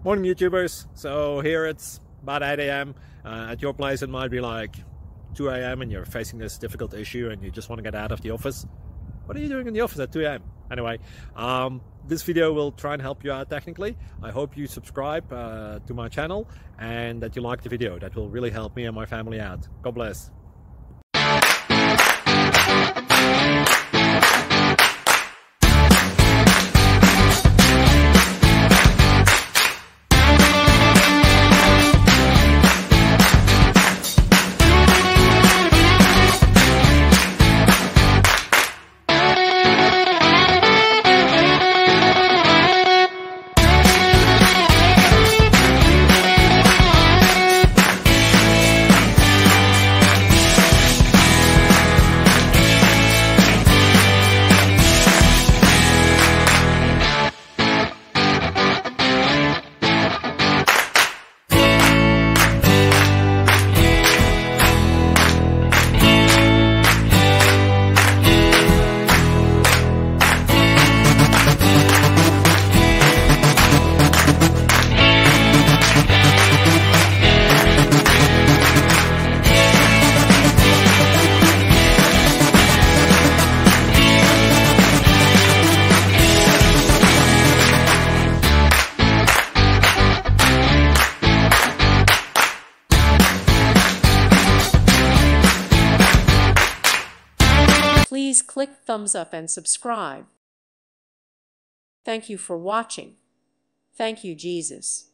Morning YouTubers. So here it's about 8 a.m. At your place it might be like 2 a.m. and you're facing this difficult issue and you just want to get out of the office. What are you doing in the office at 2 a.m.? Anyway, this video will try and help you out technically. I hope you subscribe to my channel and that you like the video. That will really help me and my family out. God bless. Please click thumbs up and subscribe. Thank you for watching. Thank you, Jesus.